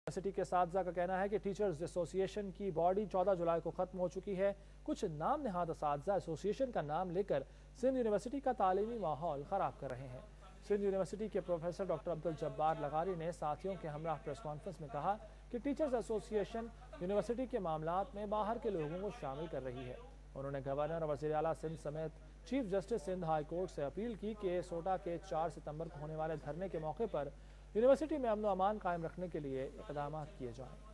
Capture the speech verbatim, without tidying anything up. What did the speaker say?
University के असातिज़ा का कहना है कि टीचर्स एसोसिएशन की बॉडी चौदह जुलाई को खत्म हो चुकी है। कुछ नाम नहाद असातिज़ा एसोसिएशन का नाम लेकर सिंध यूनिवर्सिटी का तालीमी माहौल खराब कर रहे हैं। सिंध यूनिवर्सिटी के प्रोफेसर डॉक्टर अब्दुल जब्बार लगारी ने साथियों के हमरा प्रेस कॉन्फ्रेंस में कहा कि टीचर्स एसोसिएशन यूनिवर्सिटी के मामलात में बाहर के लोगों को शामिल कर रही है। उन्होंने गवर्नर और वज़ीर आला सिंध समेत chief justice Sindh high court से अपील की कि सोटा के चार सितंबर को होने वाले धरने के मौके पर यूनिवर्सिटी में अमन व अमान कायम रखने के लिए इक़दाम किए जाएं।